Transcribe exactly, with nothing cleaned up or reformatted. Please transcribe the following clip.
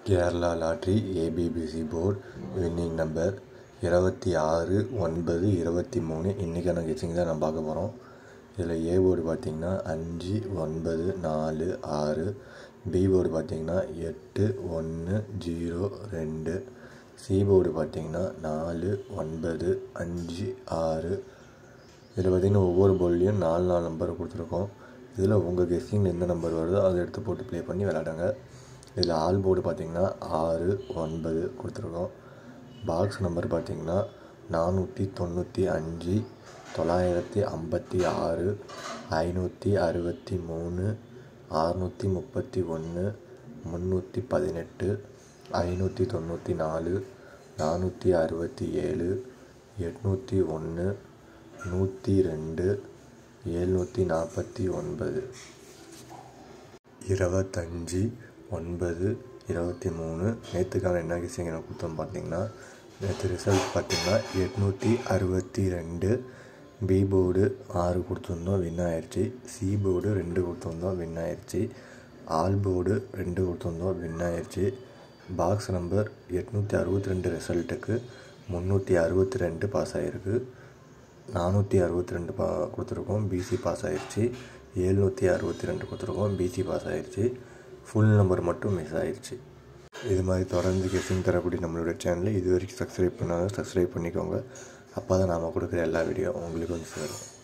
Kerala lottery ABBC board winning number இருபத்தி ஆறு ஒன்பது இருபத்தி மூணு இன்றைக்கான கெஸ்ஸிங் தான் நம்ம பார்க்க போகிறோம். இதில் ஏ போர்டு பார்த்திங்கன்னா அஞ்சு ஒன்பது நாலு ஆறு, பி போர்டு பார்த்திங்கன்னா எட்டு ஒன்று ஜீரோ ரெண்டு, சி போர்டு பார்த்திங்கன்னா நாலு ஒன்பது அஞ்சு ஆறு. இதில் பார்த்திங்கன்னா ஒவ்வொரு போர்ட்லேயும் நாலு நாலு நம்பர் கொடுத்துருக்கோம். இதில் உங்கள் கெஸ்ஸிங்கில் எந்த நம்பர் வருதோ அதை எடுத்து போட்டு ப்ளே பண்ணி விளையாடுங்க. இதில் ஆல் போர்டு பார்த்திங்கன்னா ஆறு ஒன்பது கொடுத்துருக்கோம். பாக்ஸ் நம்பர் பார்த்திங்கன்னா நானூற்றி தொண்ணூற்றி அஞ்சு தொள்ளாயிரத்தி ஐம்பத்தி ஆறு ஐநூற்றி அறுபத்தி மூணு அறுநூற்றி முப்பத்தி ஒன்று முந்நூற்றி பதினெட்டு ஐநூற்றி தொண்ணூற்றி நாலு நானூற்றி அறுபத்தி ஏழு எட்நூற்றி ஒன்று நூற்றி ரெண்டு எழுநூற்றி நாற்பத்தி ஒன்பது. இருபத்தஞ்சி ஒன்பது இருபத்தி மூணு நேற்றுக்கான என்ன கெஸ்ஸிங் என்ன கொடுத்தோம் பார்த்திங்கன்னா, நேற்று ரிசல்ட் பார்த்திங்கன்னா எட்நூற்றி அறுபத்தி ரெண்டு. பி போர்டு ஆறு கொடுத்துருந்தோம், வின் ஆயிடுச்சு. சி போர்டு ரெண்டு கொடுத்துருந்தோம், வின் ஆயிடுச்சு. ஆல் போர்டு ரெண்டு கொடுத்துருந்தோம், வின் ஆயிடுச்சு. பாக்ஸ் நம்பர் எட்நூற்றி அறுபத்தி ரெண்டு ரிசல்ட்டுக்கு முந்நூற்றி அறுபத்தி ரெண்டு பாஸ் ஆகிருக்கு. நானூற்றி அறுபத்தி ரெண்டு பா கொடுத்துருக்கோம், பிசி பாஸ் ஆகிடுச்சு. எழுநூற்றி அறுபத்தி ரெண்டு கொடுத்துருக்கோம், பிசி பாஸ் ஆகிடுச்சு. ஃபுல் நம்பர் மட்டும் மிஸ் ஆகிடுச்சு. இது மாதிரி தொடர்ந்து கெஸ்ஸிங் தரக்கூடிய நம்மளோட சேனலை இது வரைக்கும் சப்ஸ்கிரைப் பண்ணாலும் சப்ஸ்கிரைப் பண்ணிக்கோங்க. அப்போ தான் நாம் கொடுக்குற எல்லா வீடியோ உங்களுக்கு வந்து சேரும்.